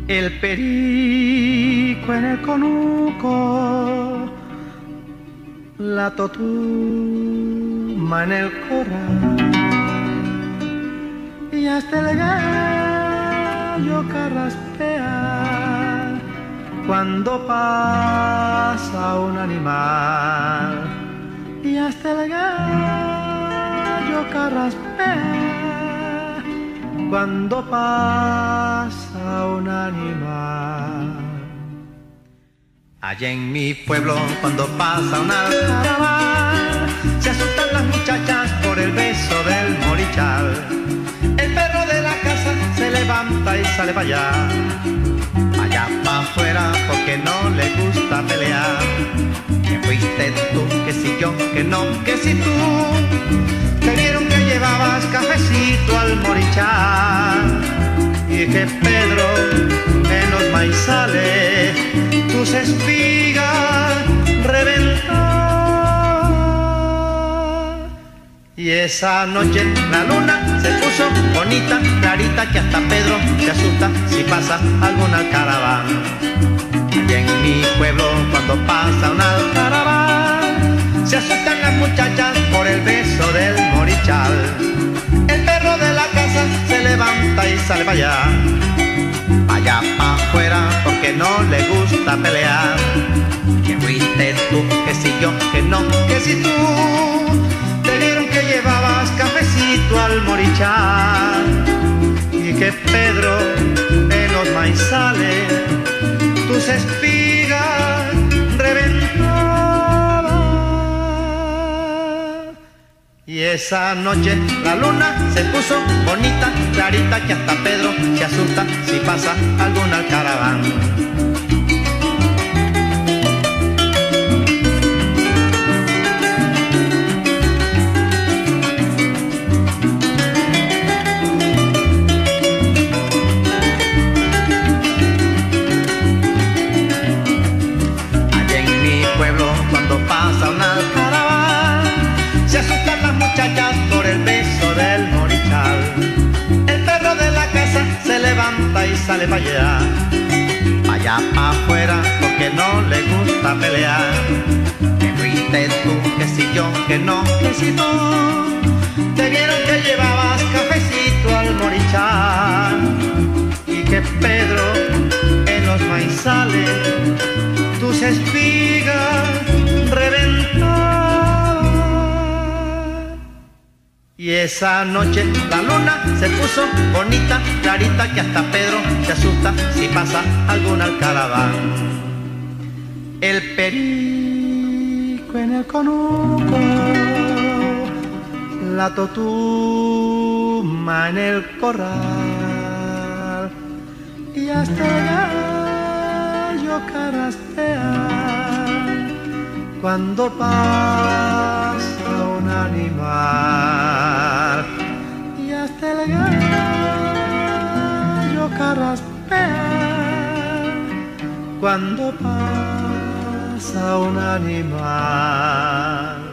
El perico en el conuco, la totuma en el corral, y hasta el gallo carraspea cuando pasa un animal, y hasta el gallo carraspea cuando pasa un animal. Allá en mi pueblo cuando pasa una caravana, se asustan las muchachas por el beso del morichal. El perro de la casa se levanta y sale para allá, allá para afuera porque no le gusta pelear. Que fuiste tú, que si yo, que no, que si tú. Te vieron que llevabas cafecito al morichal, y que Pedro en los maizales tus espigas reventaba. Y esa noche la luna se puso bonita, clarita, que hasta Pedro se asusta si pasa alguna caravana. Y en mi pueblo cuando pasa una caravana, se asustan las muchachas por el beso del morichal. El perro de la casa se levanta y sale para allá, allá para afuera porque no le gusta pelear. Que fuiste tú, que si yo, que no, que si tú. Te vieron que llevabas cafecito al morichal, y que Pedro en los maizales tus espigas reventaba. Y esa noche la luna se puso bonita, clarita, que hasta Pedro se asusta si pasa alguna caravana. Cuando pasa una caravana, se asustan las muchachas por el beso del morichal. El perro de la casa se levanta y sale para allá, allá para afuera porque no le gusta pelear. Que fuiste tú, que si yo, que no, que si tú. Te vieron que llevabas cafecito al morichal, y que Pedro en los maizales tus espigas reventaba. Y esa noche la luna se puso bonita, clarita, que hasta Pedro se asusta si pasa alguna caravana. El perico en el conuco, la totuma en el corral, y hasta el gallo carraspea cuando pasa un animal, y hasta el gallo carraspea cuando pasa un animal.